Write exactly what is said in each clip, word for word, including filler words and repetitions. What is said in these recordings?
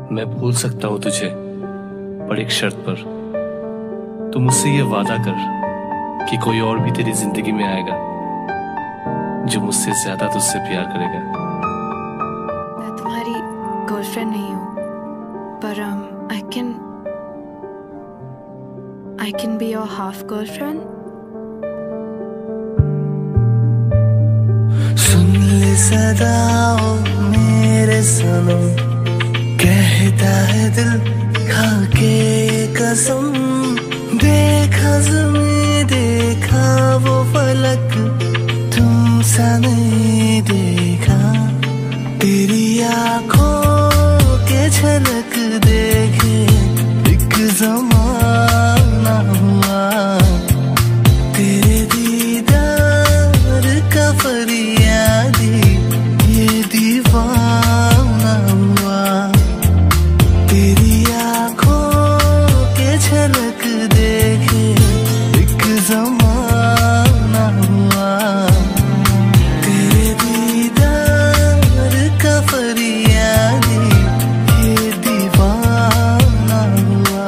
मैं भूल सकता हूँ तुझे, पर एक शर्त पर। तू मुझसे ये वादा कर कि कोई और भी तेरी जिंदगी में आएगा जो मुझसे ज्यादा तुझसे प्यार करेगा। मैं तुम्हारी गर्लफ्रेंड नहीं हूँ, पर I can I can be your half girlfriend. सुन ले सदा ओ मेरे सनम, कहता है दिल खा के कसम। देखा ज़मीं देखा वो फलक, तुमसा नहीं देखा। तेरी आँखों के झलक देखे एक ज़माना हुआ। तेरे दीदार का फरियादी ये दीवाना हुआ। तेरी आँखों के झलक देखे एक ज़माना हुआ। तेरे दीदार का फरियादी ये दीवाना हुआ।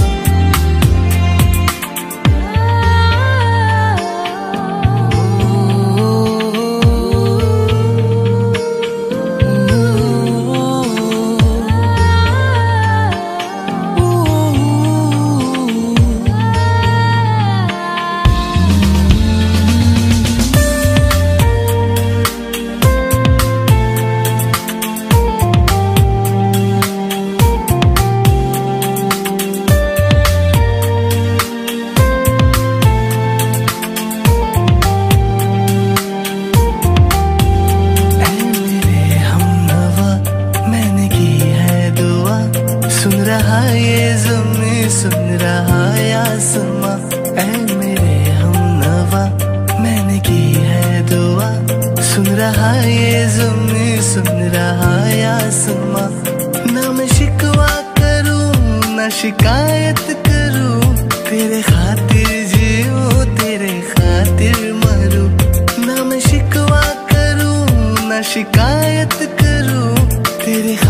शिकायत करूं तेरे खातिर जीऊं तेरे खातिर मरूं। ना मैं शिकवा करूं ना शिकायत करूं तेरे